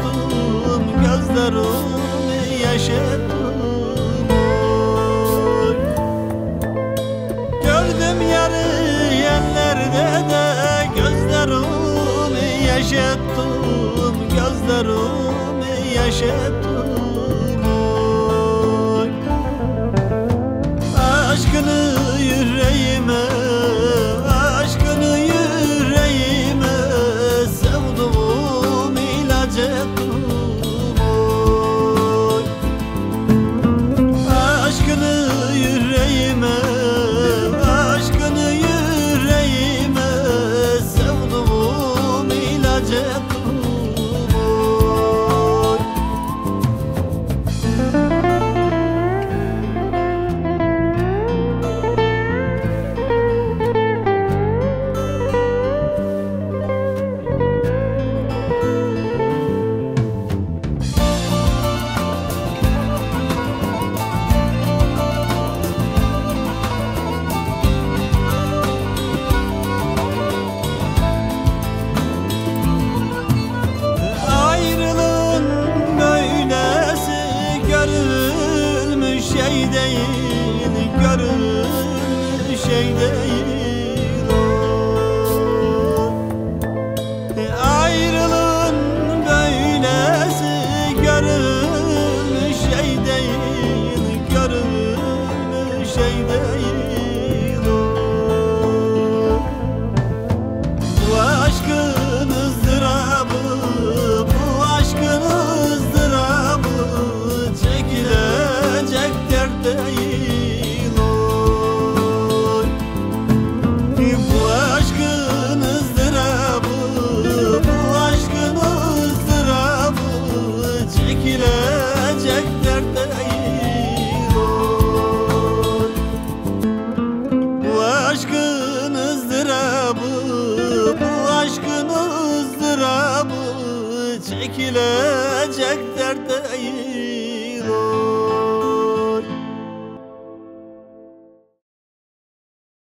yaşattım, gözlerimi yaşattım. Gördüm yarı yerlerde de gözlerimi yaşattım, gözlerimi yaşattım. Aşkını yüreğime, aşkını yüreğime sevduğum ilaç ettim. Aşkını yüreğime, aşkını yüreğime sevduğum ilaç ettim. Şey değil, görülmüş şey değil o. Ayrılığın böylesi görülmüş şey değil, görülmüş şey değil o. Bu aşkın ızdırabı, bu aşkın ızdırabı çekilecek değil oy. Bu aşkın ızdırabı, bu aşkın ızdırabı çekilecek dert değil oy. Bu aşkın ızdırabı, bu aşkın ızdırabı çekilecek dert değil.